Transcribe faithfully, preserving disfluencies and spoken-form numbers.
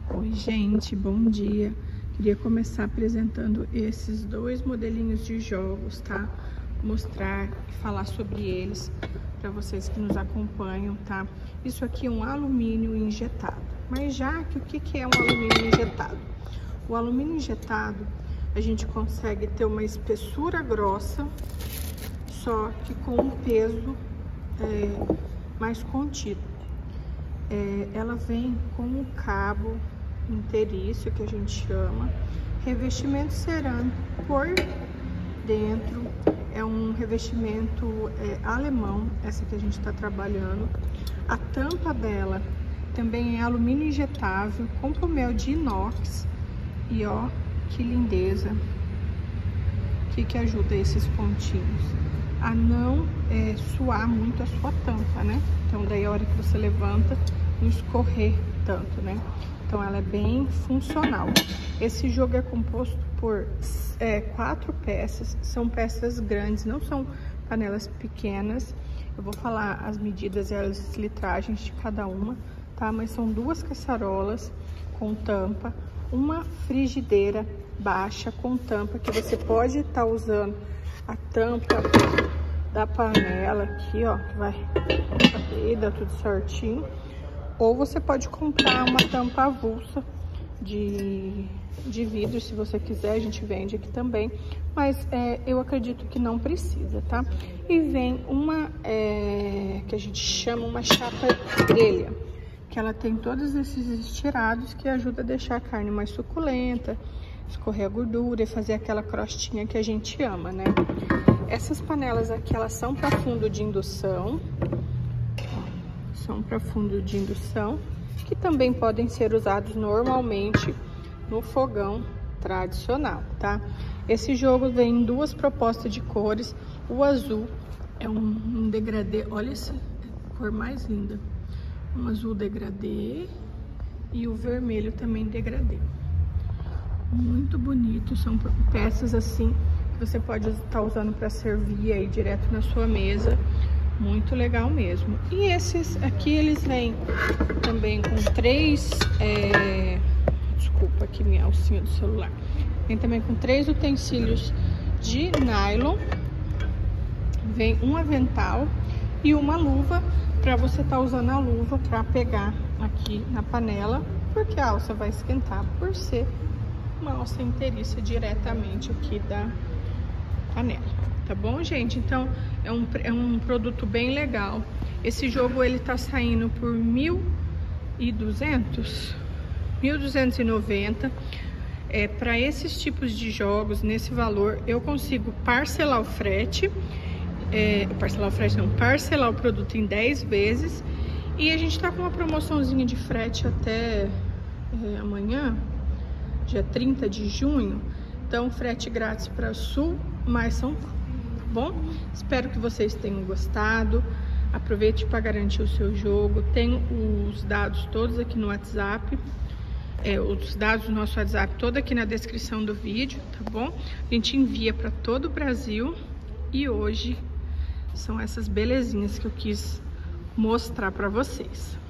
Oi gente, bom dia. Queria começar apresentando esses dois modelinhos de jogos, tá? Mostrar e falar sobre eles para vocês que nos acompanham, tá? Isso aqui é um alumínio injetado. Mas já que o que que é um alumínio injetado? O alumínio injetado, a gente consegue ter uma espessura grossa, só que com um peso é, mais contido. É, ela vem com um cabo inteiriço, que a gente chama, revestimento cerâmico por dentro, é um revestimento é, alemão, essa que a gente está trabalhando. A tampa dela também é alumínio injetável, com pomel de inox, e ó, que lindeza, que que ajuda esses pontinhos a não é, suar muito a sua tampa, né? Então daí a hora que você levanta, não escorrer tanto, né? Então ela é bem funcional. Esse jogo é composto por é, quatro peças, são peças grandes, não são panelas pequenas. Eu vou falar as medidas e as litragens de cada uma, tá? Mas são duas caçarolas com tampa, uma frigideira baixa com tampa, que você pode estar tá usando a tampa da panela aqui, ó, que vai abrir, dá tudo certinho. Ou você pode comprar uma tampa avulsa de, de vidro, se você quiser, a gente vende aqui também. Mas é, eu acredito que não precisa, tá? E vem uma, é, que a gente chama uma chapa grelha, que ela tem todos esses estirados que ajuda a deixar a carne mais suculenta, escorrer a gordura e fazer aquela crostinha que a gente ama, né? Essas panelas aqui, elas são para fundo de indução. São para fundo de indução, que também podem ser usados normalmente no fogão tradicional, tá? Esse jogo vem em duas propostas de cores. O azul é um, um degradê, olha essa cor mais linda, um azul degradê, e o vermelho também degradê. Muito bonito, são peças assim que você pode estar usando para servir aí direto na sua mesa. Muito legal mesmo. E esses aqui, eles vêm também com três... É... Desculpa aqui minha alcinha do celular. Vem também com três utensílios de nylon. Vem um avental e uma luva, para você estar tá usando a luva para pegar aqui na panela, porque a alça vai esquentar por ser uma alça inteiriça diretamente aqui da panela. Tá bom, gente? Então, é um, é um produto bem legal. Esse jogo, ele tá saindo por mil e duzentos, mil duzentos e noventa. É, para esses tipos de jogos, nesse valor, eu consigo parcelar o frete. É, parcelar o frete não, parcelar o produto em dez vezes. E a gente tá com uma promoçãozinha de frete até é, amanhã, dia trinta de junho. Então, frete grátis para Sul mais São Paulo. Bom, espero que vocês tenham gostado. Aproveite para garantir o seu jogo. Tenho os dados todos aqui no WhatsApp, é, os dados do nosso WhatsApp todo aqui na descrição do vídeo, tá bom? A gente envia para todo o Brasil. E hoje são essas belezinhas que eu quis mostrar para vocês.